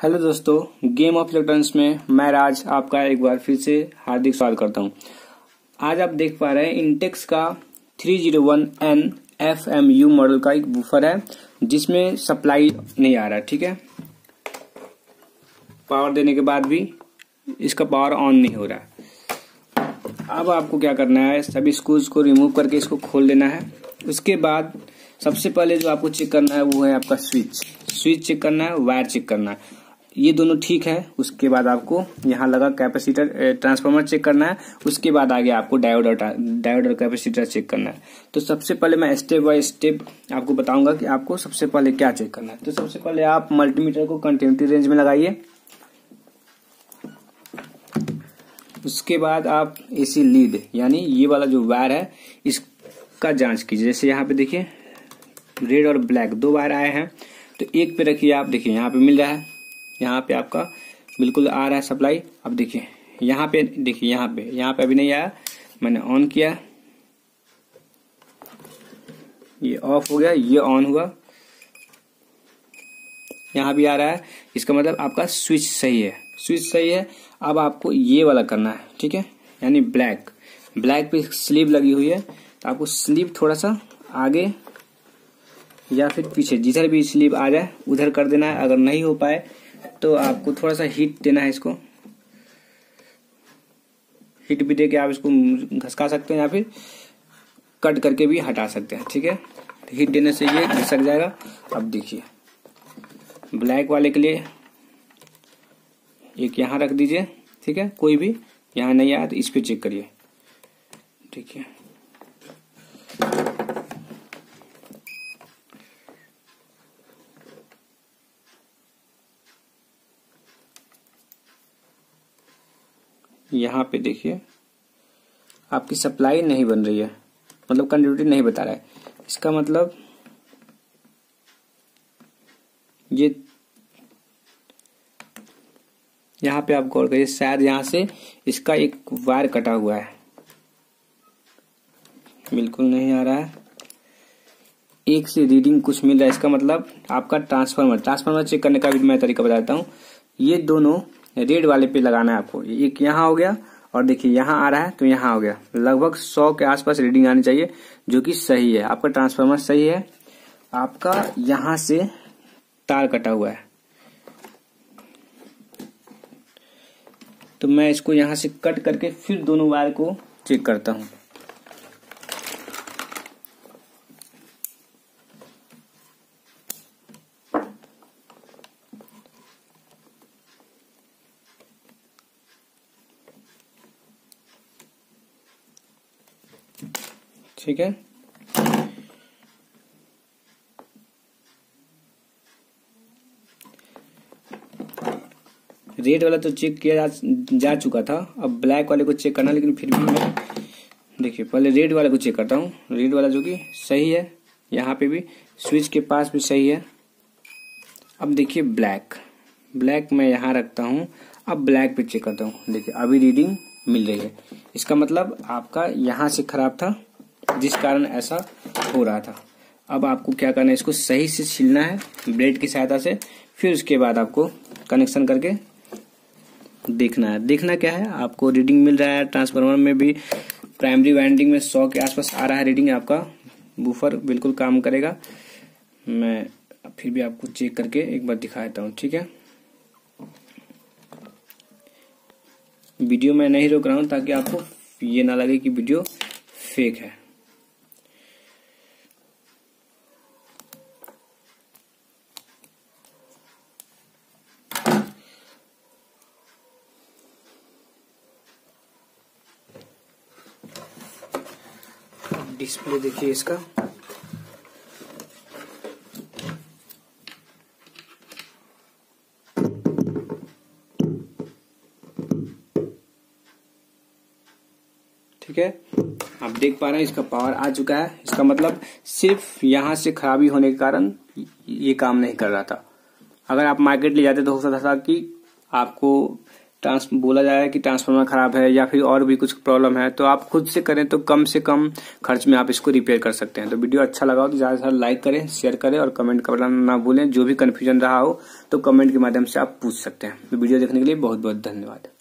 Hello दोस्तों, game of electronics में मैं राज आपका एक बार फिर से हार्दिक स्वागत करता हूं। आज आप देख पा रहे हैं इंटेक्स का 301N FMU मॉडल का एक वूफर है जिसमें सप्लाई नहीं आ रहा। ठीक है, पावर देने के बाद भी इसका पावर ऑन नहीं हो रहा है। अब आपको क्या करना है, सभी स्क्रूज को रिमूव करके इसको खोल देना है। उसके बाद सबसे पहले जो आपको चेक करना है वो है आपका स्विच चेक करना है, वायर चेक करना है। ये दोनों ठीक है। उसके बाद आपको यहाँ लगा कैपेसिटर ट्रांसफार्मर चेक करना है। उसके बाद आगे आपको डायोड और कैपेसिटर चेक करना है। तो सबसे पहले मैं स्टेप बाय स्टेप आपको बताऊंगा कि आपको सबसे पहले क्या चेक करना है। तो सबसे पहले आप मल्टीमीटर को कंटिन्यूटी रेंज में लगाइए। उसके बाद आप एसी लीड यानी ये वाला जो वायर है इसका जांच कीजिए। जैसे यहाँ पे देखिए रेड और ब्लैक दो वायर आए हैं, तो एक पे रखिए। आप देखिए यहाँ पे मिल रहा है, यहाँ पे आपका बिल्कुल आ रहा है सप्लाई। अब देखिए यहाँ पे, देखिए यहाँ पे अभी नहीं आया, मैंने ऑन किया, ये ऑफ हो गया, ये ऑन हुआ, यहाँ भी आ रहा है। इसका मतलब आपका स्विच सही है। अब आपको ये वाला करना है, ठीक है, यानी ब्लैक पे स्लीव लगी हुई है, तो आपको स्लीव थोड़ा सा आगे या फिर पीछे, जिधर भी स्लीव आ जाए उधर कर देना है। अगर नहीं हो पाए तो आपको थोड़ा सा हीट देना है। इसको हीट भी देके आप इसको घसका सकते हैं या फिर कट करके भी हटा सकते हैं। ठीक है, तो हीट देने से ये घिसक जाएगा। अब देखिए ब्लैक वाले के लिए एक यहाँ रख दीजिए, ठीक है, कोई भी यहाँ नहीं आया तो इस पे चेक करिए। देखिए यहाँ पे देखिए आपकी सप्लाई नहीं बन रही है, मतलब कंटिन्यूटी नहीं बता रहा है। इसका मतलब ये यहाँ पे आप गौर करिए, शायद यहाँ से इसका एक वायर कटा हुआ है, बिल्कुल नहीं आ रहा है। एक से रीडिंग कुछ मिल रहा है। इसका मतलब आपका ट्रांसफार्मर चेक करने का भी मैं तरीका बताता हूँ। ये दोनों रेड वाले पे लगाना है आपको। एक यहाँ हो गया और देखिए यहाँ आ रहा है तो यहाँ हो गया। लगभग 100 के आसपास रीडिंग आनी चाहिए, जो कि सही है। आपका ट्रांसफार्मर सही है। आपका यहाँ से तार कटा हुआ है, तो मैं इसको यहाँ से कट करके फिर दोनों वायर को चेक करता हूँ। ठीक है, रेड वाला तो चेक किया जा चुका था। अब ब्लैक वाले को चेक करना, लेकिन फिर भी मैं देखिए पहले रेड वाले को चेक करता हूँ। रेड वाला जो कि सही है, यहाँ पे भी स्विच के पास भी सही है। अब देखिए ब्लैक मैं यहाँ रखता हूँ। अब ब्लैक पे चेक करता हूँ। देखिए अभी रीडिंग मिल रही है। इसका मतलब आपका यहाँ से खराब था, जिस कारण ऐसा हो रहा था। अब आपको क्या करना है, इसको सही से छीलना है ब्लेड की सहायता से। फिर उसके बाद आपको कनेक्शन करके देखना है। देखना क्या है, आपको रीडिंग मिल रहा है। ट्रांसफार्मर में भी प्राइमरी वाइंडिंग में 100 के आसपास आ रहा है रीडिंग। आपका बूफर बिल्कुल काम करेगा। मैं फिर भी आपको चेक करके एक बार दिखा देता हूँ। ठीक है, वीडियो मैं नहीं रोक रहा हूँ ताकि आपको ये ना लगे कि वीडियो फेक है। डिस्प्ले देखिए इसका, ठीक है, आप देख पा रहे हैं इसका पावर आ चुका है। इसका मतलब सिर्फ यहाँ से खराबी होने के कारण ये काम नहीं कर रहा था। अगर आप मार्केट ले जाते तो हो सकता था कि आपको बोला जा रहा है कि ट्रांसफार्मर खराब है या फिर और भी कुछ प्रॉब्लम है, तो आप खुद से करें तो कम से कम खर्च में आप इसको रिपेयर कर सकते हैं। तो वीडियो अच्छा लगा हो तो ज्यादा से ज्यादा लाइक करें, शेयर करें और कमेंट करना ना भूलें। जो भी कंफ्यूजन रहा हो तो कमेंट के माध्यम से आप पूछ सकते हैं। तो वीडियो देखने के लिए बहुत बहुत धन्यवाद।